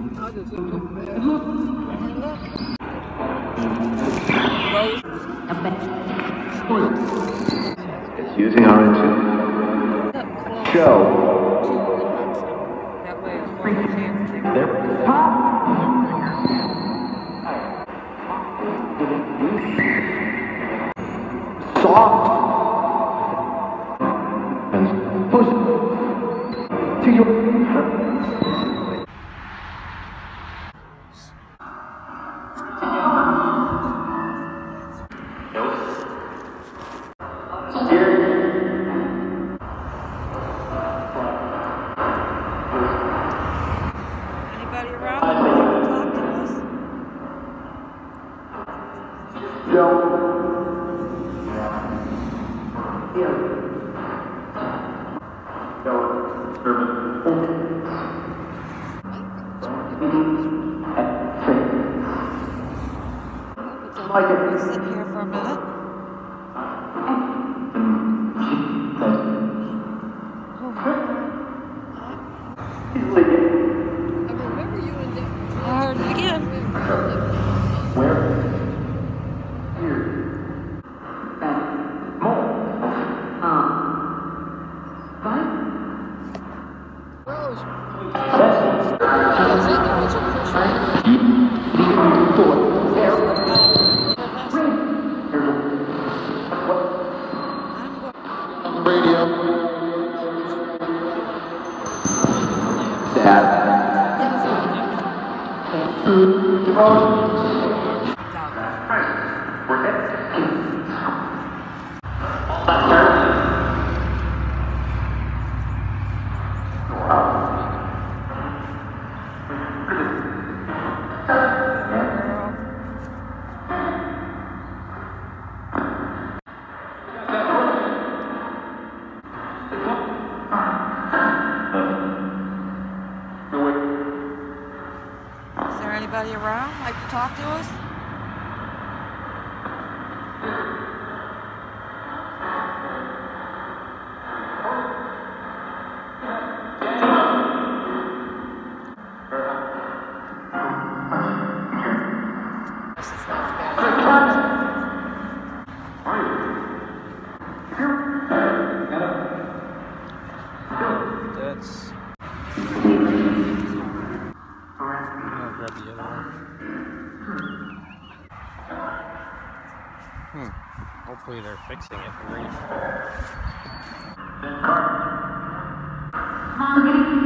It's using our engine. Show. There. Soft. And push to your. Anybody around? Talk to us. Joe. We'll sit here for a minute. I heard it again. Where? Here. More. Five. Rose. Radio. Dad. Is there anybody around like to talk to us? That's... I'll grab the other one. Hopefully they're fixing it. Great.